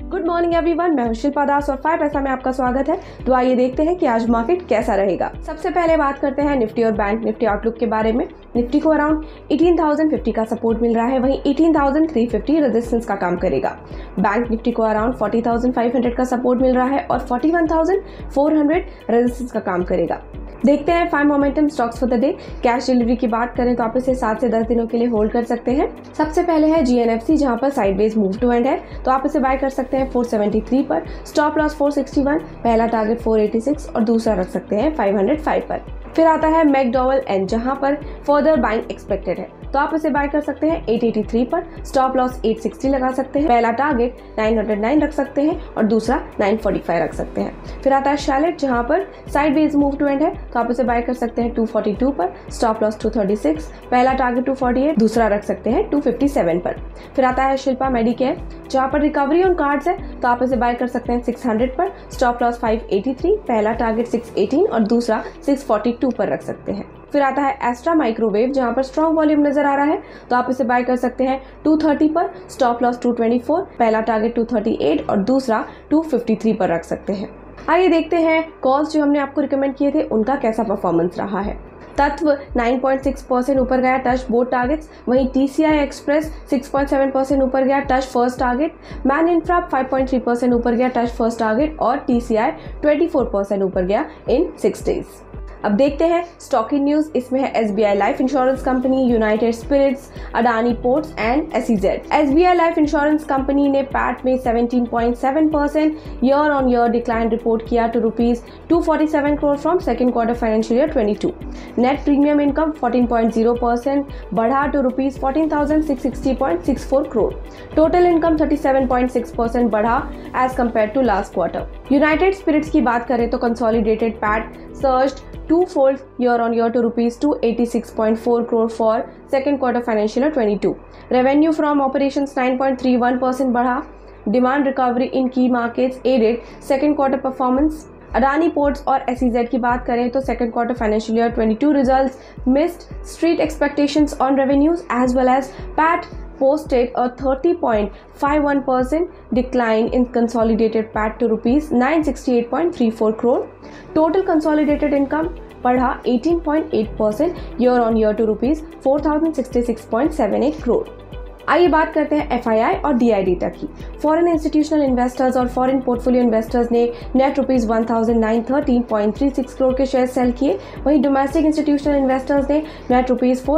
Good morning everyone, मैं हूं शिल्पा दास और 5 पैसा में आपका स्वागत है। तो आइए देखते हैं कि आज मार्केट कैसा रहेगा। सबसे पहले बात करते हैं निफ्टी और बैंक निफ्टी आउटलुक के बारे में। निफ्टी को अराउंड 18,050 का सपोर्ट मिल रहा है, वहीं 18,350 रेजिस्टेंस का काम करेगा। बैंक निफ्टी को अराउंड 40,500 का सपोर्ट मिल रहा है और 41,400 रेजिस्टेंस का काम करेगा। देखते हैं 5 momentum stocks for the day. Cash delivery की बात करें तो आप इसे 7 से 10 दिनों के लिए होल्ड कर सकते हैं। सबसे पहले है GNFC, जहां पर साइडवेज मूव टू एंड है, तो आप इसे बाय कर सकते हैं 473 पर। स्टॉप लॉस 461, पहला टारगेट 486 और दूसरा रख सकते हैं 505 पर। फिर आता है मैकडॉवेल एंड, जहां पर फर्दर बाइंग एक्सपेक्टेड है, तो आप इसे बाय कर सकते हैं 883 पर। स्टॉप लॉस 860 लगा सकते हैं, पहला टारगेट 909 रख सकते हैं और दूसरा 945 रख सकते हैं। फिर आता है शैलेट, जहां पर साइडवेज मूव टू एंड है, तो आप इसे बाय कर सकते हैं 242 पर। स्टॉप लॉस 236, पहला टारगेट 248, दूसरा रख सकते हैं 257 पर। फिर आता है शिल्पा मेडिकेयर, जहां पर रिकवरी ऑन कार्ड्स है, तो आप इसे बाय कर सकते हैं 600 पर। स्टॉप लॉस 583, पहला टारगेट 618 और दूसरा 642 पर रख सकते हैं। फिर आता है एस्ट्रा माइक्रोवेव, जहां पर स्ट्रॉन्ग वॉल्यूम नजर आ रहा है, तो आप इसे बाय कर सकते हैं 230 पर। स्टॉप लॉस 224, पहला टारगेट 238 और दूसरा 253 पर रख सकते हैं। आइए देखते हैं कॉल्स जो हमने आपको रिकमेंड किए थे उनका कैसा परफॉर्मेंस रहा है। तत्व 9.6% ऊपर गया, टच बोथ टारगेट्स। वहीं TCI एक्सप्रेस 6.7% ऊपर गया, touch first target. Man infra 5.3% ऊपर गया, टच फर्स्ट टारगेट और TCI 24% ऊपर गया इन 6 डेज। अब देखते हैं स्टॉकी न्यूज। इसमें है SBI Life Insurance company, United Spirits, Adani Ports and SEZ। SBI Life Insurance company ने पैट में 17.7% year on year decline report किया to ₹247 crore from second quarter financial year 22। Net premium income 14.0% बढ़ा to ₹14,660.64 crore. Total income 37.6% बढ़ा as compared to last quarter. United Spirits की बात करें तो consolidated PAT surged two-fold year-on-year to ₹286.4 crore for second quarter financial year 22. Revenue from operations 9.31% बढ़ा. Demand recovery in key markets aided second quarter performance. Adani Ports और SEZ की बात करें तो second quarter financial year 22 results missed street expectations on revenues as well as PAT posted a 30.51% decline in consolidated PAT to ₹968.34 crore. Total consolidated income बढ़ा 18.8% year on year to ₹4,066.78 crore. आइए बात करते हैं FII और DI data की। Foreign institutional investors और foreign portfolio investors ने net ₹1,913.36 crore के शेयर सेल किए। वहीं डोमेस्टिक इंस्टीट्यूशनल इन्वेस्टर्स ने नेट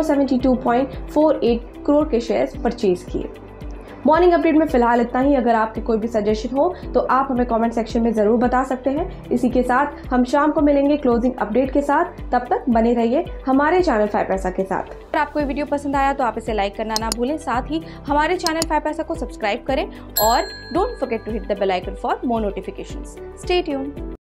₹472.48 करोड़ के शेयर परचेज किए। मॉर्निंग अपडेट में फिलहाल इतना ही। अगर आपके कोई भी सजेशन हो तो आप हमें कमेंट सेक्शन में जरूर बता सकते हैं। इसी के साथ हम शाम को मिलेंगे क्लोजिंग अपडेट के साथ। तब तक बने रहिए हमारे चैनल 5 पैसा के साथ। अगर आपको ये वीडियो पसंद आया तो आप इसे लाइक करना ना भूलें, साथ ही हमारे चैनल 5 पैसा को सब्सक्राइब करें और don't forget to hit the bell icon for more notifications. Stay tuned.